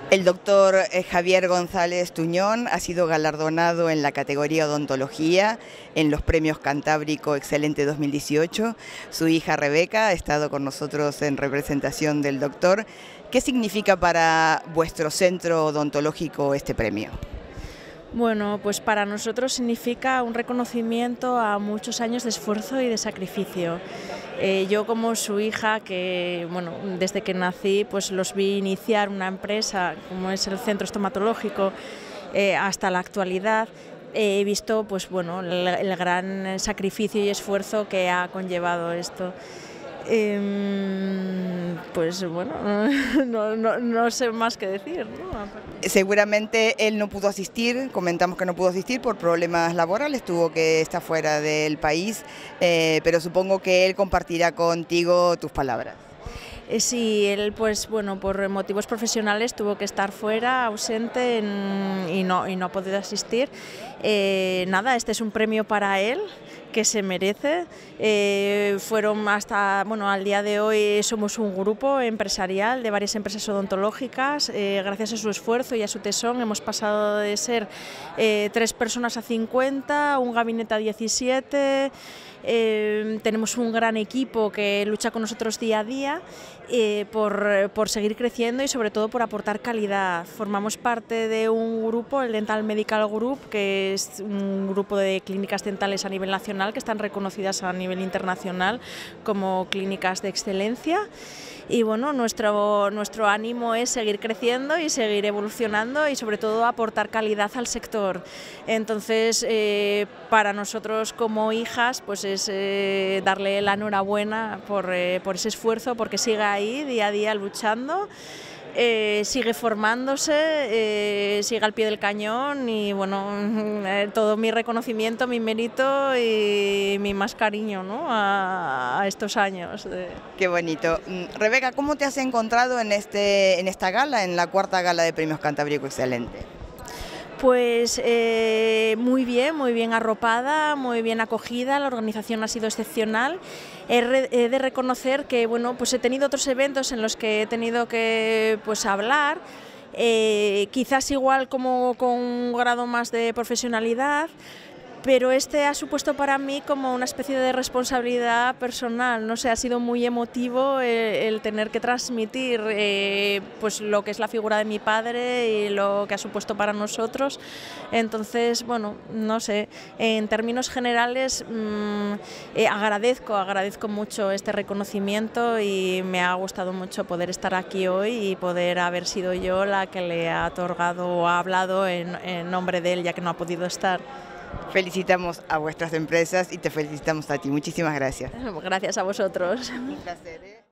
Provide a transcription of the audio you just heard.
El doctor Javier González Tuñón ha sido galardonado en la categoría odontología en los premios Cantábrico Excelente 2018. Su hija Rebeca ha estado con nosotros en representación del doctor. ¿Qué significa para vuestro centro odontológico este premio? Bueno, pues para nosotros significa un reconocimiento a muchos años de esfuerzo y de sacrificio. Yo como su hija, que bueno, desde que nací pues los vi iniciar una empresa como es el Centro Estomatológico hasta la actualidad, he visto pues bueno, el gran sacrificio y esfuerzo que ha conllevado esto. Pues bueno, no sé más que decir, ¿no? Seguramente él no pudo asistir, comentamos que no pudo asistir por problemas laborales, tuvo que estar fuera del país, pero supongo que él compartirá contigo tus palabras. Sí, él pues bueno, por motivos profesionales tuvo que estar fuera, ausente y no ha podido asistir. Nada, este es un premio para él que se merece. Fueron hasta, bueno, al día de hoy somos un grupo empresarial de varias empresas odontológicas. Gracias a su esfuerzo y a su tesón hemos pasado de ser 3 personas a 50, un gabinete a 17. Tenemos un gran equipo que lucha con nosotros día a día por seguir creciendo y sobre todo por aportar calidad. Formamos parte de un grupo, el Dental Medical Group, que es un grupo de clínicas dentales a nivel nacional que están reconocidas a nivel internacional como clínicas de excelencia. Y bueno, nuestro ánimo es seguir creciendo y seguir evolucionando y sobre todo aportar calidad al sector. Entonces, para nosotros como hijas, pues es darle la enhorabuena por ese esfuerzo, porque sigue ahí día a día luchando. Sigue formándose, sigue al pie del cañón y bueno, todo mi reconocimiento, mi mérito y mi más cariño, ¿no? a estos años. Qué bonito. Rebeca, ¿cómo te has encontrado en esta gala, en la 4ª gala de Premios Cantábrico Excelente? Pues muy bien arropada, muy bien acogida, la organización ha sido excepcional. He de reconocer que bueno, pues he tenido otros eventos en los que he tenido que pues hablar, quizás igual como con un grado más de profesionalidad, pero este ha supuesto para mí como una especie de responsabilidad personal, no sé, ha sido muy emotivo el tener que transmitir pues lo que es la figura de mi padre y lo que ha supuesto para nosotros. Entonces, bueno, no sé, en términos generales agradezco mucho este reconocimiento y me ha gustado mucho poder estar aquí hoy y poder haber sido yo la que le ha otorgado o ha hablado en nombre de él, ya que no ha podido estar. Felicitamos a vuestras empresas y te felicitamos a ti. Muchísimas gracias. Gracias a vosotros. Un placer, ¿eh?